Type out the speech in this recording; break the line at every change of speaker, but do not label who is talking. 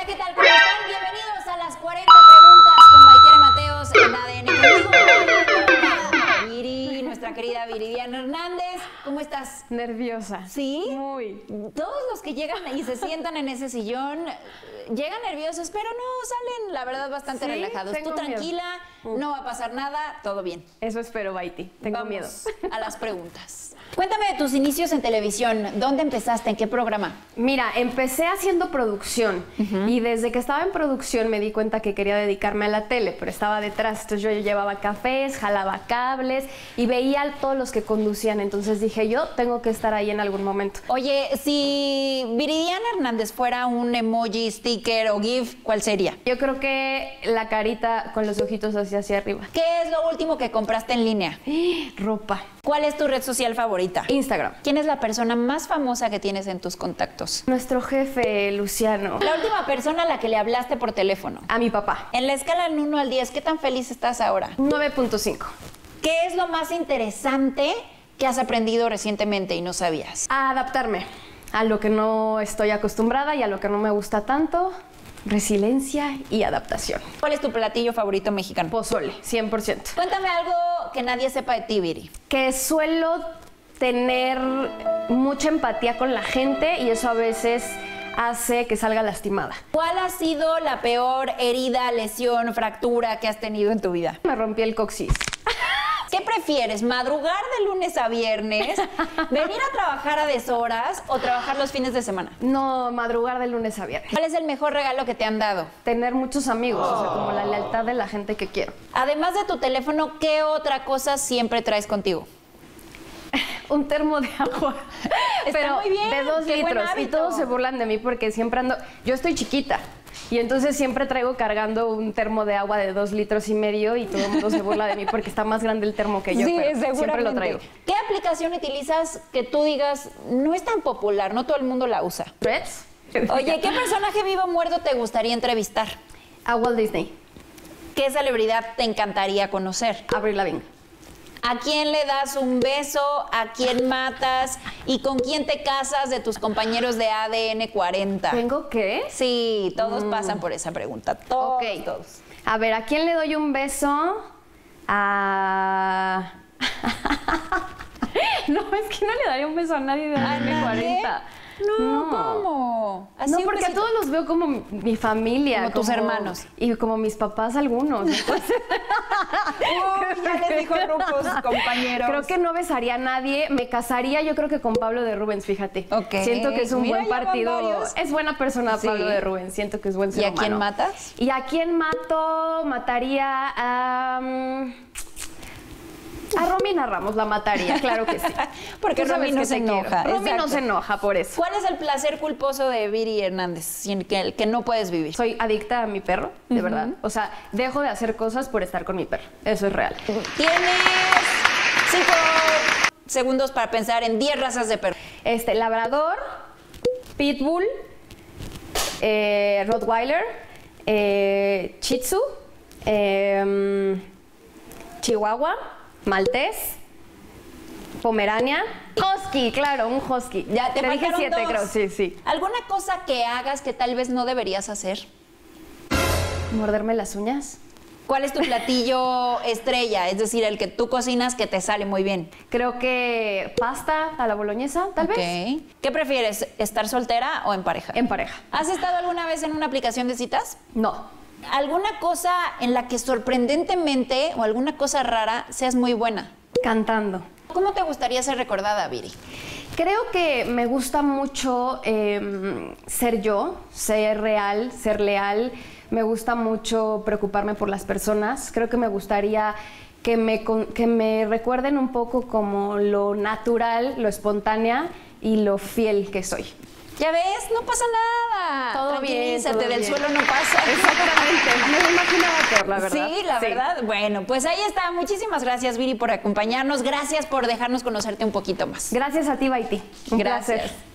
Hola, ¿qué tal? ¿Cómo están? Bienvenidos a las 40 preguntas con Maitiere Mateos en ADN. Viri, nuestra querida Viridiana Hernández. ¿Cómo estás?
Nerviosa.
¿Sí?
Muy.
Todos los que llegan y se sientan en ese sillón llegan nerviosos, pero no, salen, la verdad, bastante relajados. Tú tranquila, no va a pasar nada, todo bien.
Eso espero, Baiti. Tengo miedo.
A las preguntas. Cuéntame de tus inicios en televisión. ¿Dónde empezaste? ¿En qué programa?
Mira, empecé haciendo producción y desde que estaba en producción me di cuenta que quería dedicarme a la tele, pero estaba detrás. Entonces yo llevaba cafés, jalaba cables y veía a todos los que conducían. Entonces dije, yo tengo que estar ahí en algún momento.
Oye, si Viridiana Hernández fuera un emoji, sticker o GIF, ¿cuál sería?
Yo creo que la carita con los ojitos hacia arriba.
¿Qué es lo último que compraste en línea?
Ropa.
¿Cuál es tu red social favorita?
Instagram.
¿Quién es la persona más famosa que tienes en tus contactos?
Nuestro jefe, Luciano.
La última persona a la que le hablaste por teléfono.
A mi papá.
En la escala del 1 al 10, ¿qué tan feliz estás ahora?
9.5.
¿Qué es lo más interesante que has aprendido recientemente y no sabías?
A adaptarme a lo que no estoy acostumbrada y a lo que no me gusta tanto. Resiliencia y adaptación.
¿Cuál es tu platillo favorito mexicano?
Pozole, 100%.
Cuéntame algo que nadie sepa de ti, Viri.
Que suelo tener mucha empatía con la gente y eso a veces hace que salga lastimada.
¿Cuál ha sido la peor herida, lesión, fractura que has tenido en tu vida?
Me rompí el coxis.
¿Qué prefieres, madrugar de lunes a viernes, venir a trabajar a deshoras o trabajar los fines de semana?
No, madrugar de lunes a viernes.
¿Cuál es el mejor regalo que te han dado?
Tener muchos amigos, o sea, como la lealtad de la gente que quiero.
Además de tu teléfono, ¿qué otra cosa siempre traes contigo?
Un termo de agua.
Está muy bien,
de 2
qué buen
litros. Y
hábito.
todos se burlan de mí porque siempre ando... Yo estoy chiquita. Y entonces siempre traigo cargando un termo de agua de 2,5 litros y todo el mundo se burla de mí porque está más grande el termo que yo,
Sí,
pero
seguramente.
siempre lo traigo.
¿Qué aplicación utilizas que tú digas no es tan popular, no todo el mundo la usa?
¿Threads?
Oye, ¿qué personaje vivo o muerto te gustaría entrevistar?
A Walt Disney.
¿Qué celebridad te encantaría conocer?
Avril Lavigne.
¿A quién le das un beso? ¿A quién matas? ¿Y con quién te casas de tus compañeros de ADN 40?
¿Tengo qué?
Sí, todos pasan por esa pregunta. Todos,
Ok.
todos.
A ver, ¿a quién le doy un beso? A... No, es que no le daría un beso a nadie de
¿A
ADN
nadie?
40.
No, ¿cómo? Así
No,
un
porque a
besito.
todos los veo como mi familia.
Como tus hermanos.
Y como mis papás algunos. Entonces,
Uy, ya les dijo grupos, compañeros.
creo que no besaría a nadie. Me casaría yo creo que con Pablo de Rubens, fíjate.
Ok.
Siento que es un
Mira,
buen
ya van
partido.
varios.
Es buena persona
Sí.
Pablo de Rubens. Siento que es buen ser
¿Y a
humano.
quién matas?
¿Y a quién mato? Mataría a... A Romina Ramos la mataría, claro que sí.
Porque
Tú sabes
Romy no
que
se
te quiero.
enoja,
Romy no
exacto.
se enoja por eso.
¿Cuál es el placer culposo de Viri Hernández sin que, el que no puedes vivir?
Soy adicta a mi perro, de verdad. O sea, dejo de hacer cosas por estar con mi perro. Eso es real.
Tienes 5 segundos para pensar en 10 razas de perro.
Labrador, Pitbull, Rottweiler, Shih Tzu, Chihuahua, Maltés, Pomerania, Husky, claro, un Husky.
Ya te
dije
faltaron
7,
dos.
creo, sí, sí.
¿Alguna cosa que hagas que tal vez no deberías hacer?
¿Morderme las uñas?
¿Cuál es tu platillo estrella? Es decir, el que tú cocinas que te sale muy bien.
Creo que pasta a la boloñesa, tal vez.
Ok. ¿Qué prefieres, estar soltera o en pareja?
En pareja.
¿Has estado alguna vez en una aplicación de citas?
No.
¿Alguna cosa en la que sorprendentemente o alguna cosa rara seas muy buena?
Cantando.
¿Cómo te gustaría ser recordada, Viri?
Creo que me gusta mucho ser yo, ser real, ser leal. Me gusta mucho preocuparme por las personas. Creo que me gustaría que me recuerden un poco como lo natural, lo espontánea y lo fiel que soy.
Ya ves, no pasa nada.
Todo bien,
Tranquilízate,
todo
del
bien.
suelo no pasa.
Exactamente. Me lo imaginaba peor, la verdad.
Sí, la verdad. Bueno, pues ahí está. Muchísimas gracias, Viri, por acompañarnos. Gracias por dejarnos conocerte un poquito más.
Gracias a ti, Baiti. Un
Gracias.
placer.